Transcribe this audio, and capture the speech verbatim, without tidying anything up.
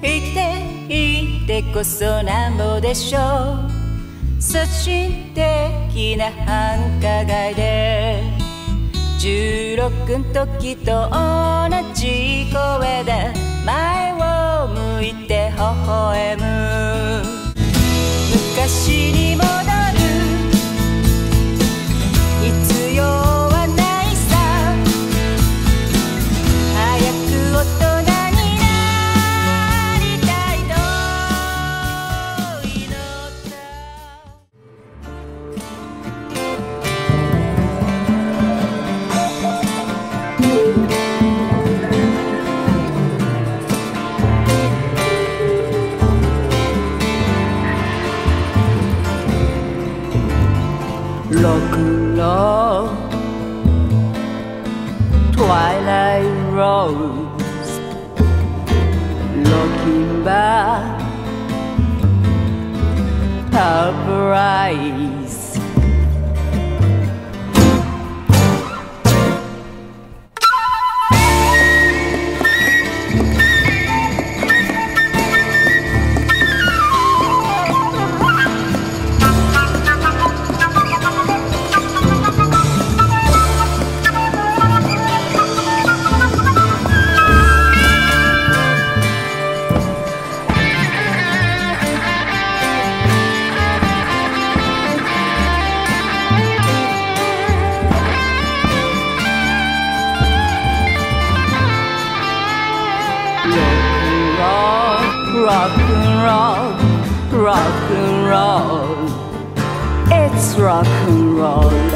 生きていてこそなんぼでしょう。刷新的な繁華街でじゅうろくん時と同じ声で前を向いて微笑む。昔に戻る必要はないさ。早く大人になりたいと祈った。Rock and roll, twilight rose, looking back, uprise. Rock and roll, rock and roll, it's rock and roll.